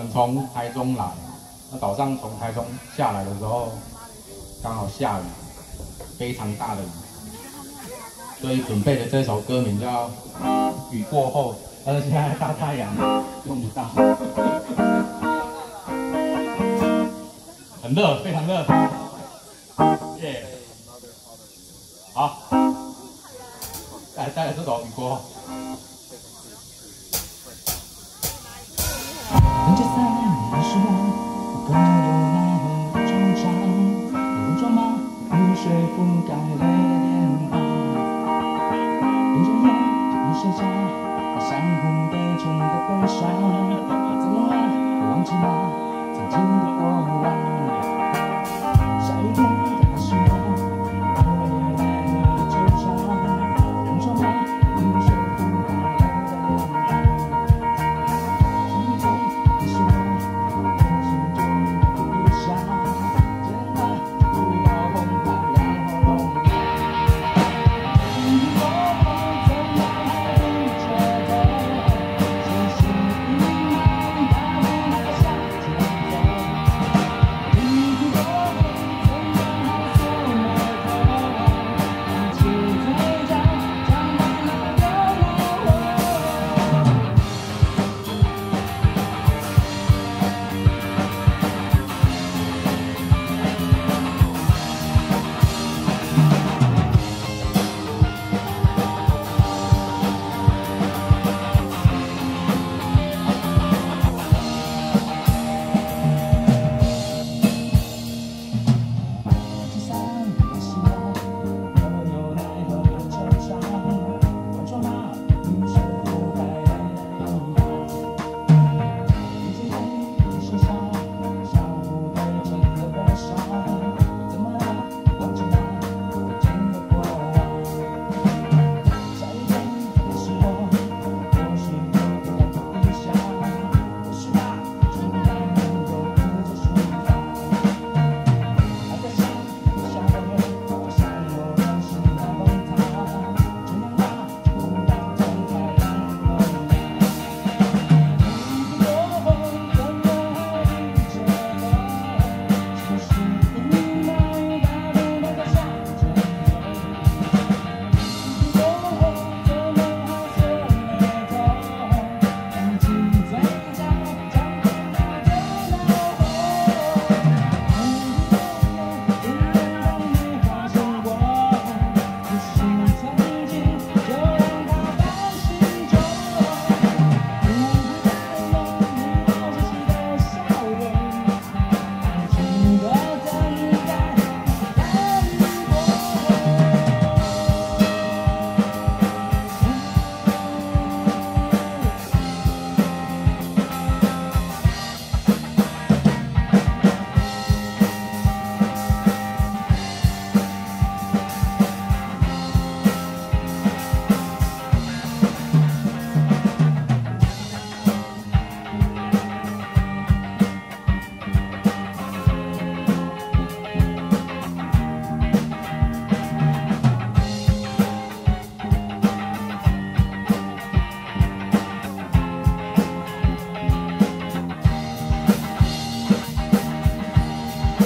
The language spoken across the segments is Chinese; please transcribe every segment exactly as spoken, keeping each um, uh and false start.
们从台中来，那早上从台中下来的时候，刚好下雨，非常大的雨，所以准备的这首歌名叫《雨过后》，但是现在大太阳用不到，很热，非常热，耶、yeah ！好，来带来这首《雨过后》。 人家三年是我，我更有那份惆怅。浓妆吗？雨水覆盖了脸庞。闭着眼，一身下相互对称的悲伤。怎么了？忘记了曾经的过往。下雨天还是我，我有那份惆怅。浓妆吗？雨水覆盖了脸庞。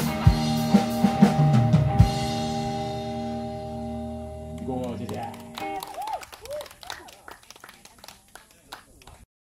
谢谢。